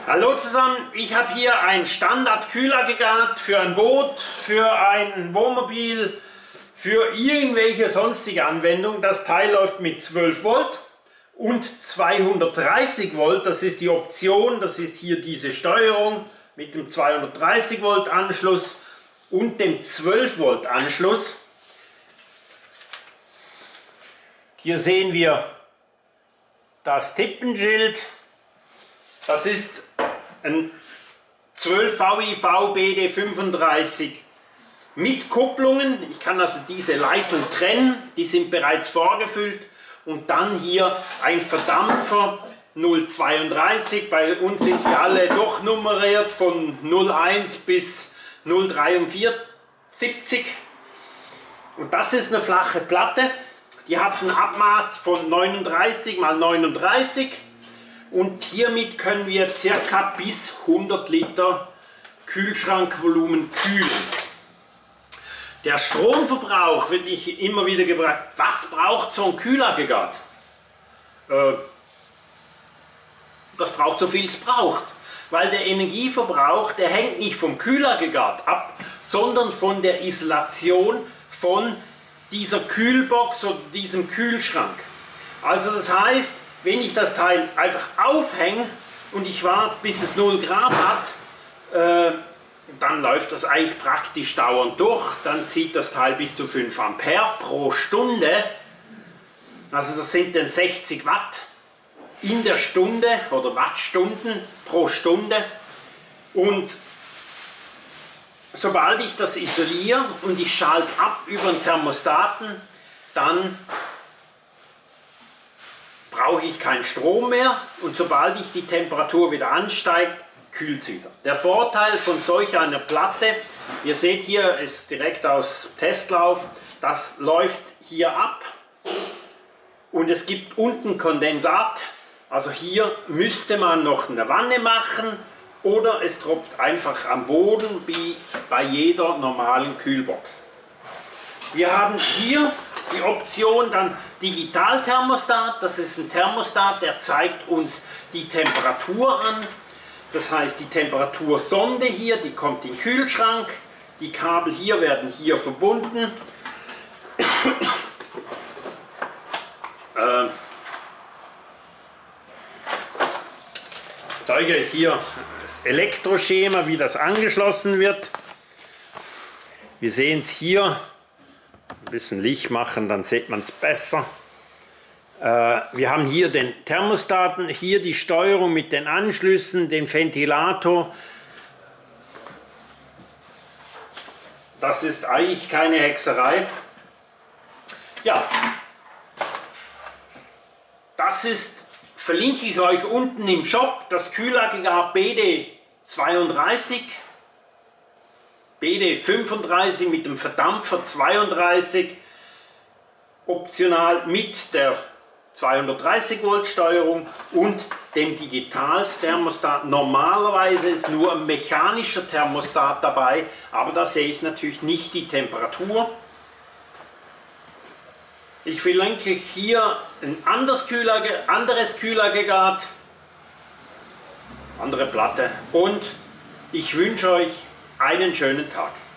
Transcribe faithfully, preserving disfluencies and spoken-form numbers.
Hallo zusammen, ich habe hier ein Standard-Kühlaggregat für ein Boot, für ein Wohnmobil, für irgendwelche sonstige Anwendung. Das Teil läuft mit zwölf Volt und zweihundertdreißig Volt, das ist die Option, das ist hier diese Steuerung mit dem zweihundertdreißig Volt Anschluss und dem zwölf Volt Anschluss. Hier sehen wir das Tippenschild. Das ist ein zwölf V I V B D fünfunddreißig mit Kupplungen. Ich kann also diese Leitung trennen, die sind bereits vorgefüllt. Und dann hier ein Verdampfer null zweiunddreißig. Bei uns sind die alle durchnummeriert von null eins bis null dreiundsiebzig. Und das ist eine flache Platte. Die hat ein Abmaß von neununddreißig mal neununddreißig. Und hiermit können wir ca. bis hundert Liter Kühlschrankvolumen kühlen. Der Stromverbrauch wird ich immer wieder gefragt, was braucht so ein Kühlaggregat? Äh, das braucht so viel es braucht, weil der Energieverbrauch, der hängt nicht vom Kühlaggregat ab, sondern von der Isolation von dieser Kühlbox oder diesem Kühlschrank. Also das heißt, wenn ich das Teil einfach aufhänge und ich warte, bis es null Grad hat, äh, dann läuft das eigentlich praktisch dauernd durch. Dann zieht das Teil bis zu fünf Ampere pro Stunde. Also das sind dann sechzig Watt in der Stunde oder Wattstunden pro Stunde. Und sobald ich das isoliere und ich schalte ab über den Thermostaten, dann brauche ich keinen Strom mehr und sobald ich die Temperatur wieder ansteigt, kühlt es wieder. Der Vorteil von solch einer Platte, ihr seht hier, ist direkt aus Testlauf, das läuft hier ab und es gibt unten Kondensat, also hier müsste man noch eine Wanne machen oder es tropft einfach am Boden wie bei jeder normalen Kühlbox. Wir haben hier die Option dann Digitalthermostat, das ist ein Thermostat, der zeigt uns die Temperatur an. Das heißt, die Temperatursonde hier, die kommt in den Kühlschrank, die Kabel hier werden hier verbunden. äh, ich zeige euch hier das Elektroschema, wie das angeschlossen wird. Wir sehen es hier. Ein bisschen Licht machen, dann sieht man es besser. Äh, wir haben hier den Thermostaten, hier die Steuerung mit den Anschlüssen, den Ventilator. Das ist eigentlich keine Hexerei. Ja, das ist, verlinke ich euch unten im Shop, das Kühlaggregat B D zweiunddreißig. B D fünfunddreißig mit dem Verdampfer zweiunddreißig, optional mit der zweihundertdreißig Volt Steuerung und dem Digitalthermostat. Normalerweise ist nur ein mechanischer Thermostat dabei, aber da sehe ich natürlich nicht die Temperatur. Ich verlinke hier ein anderes Kühlaggregat, anderes Kühlaggregat, andere Platte und ich wünsche euch einen schönen Tag.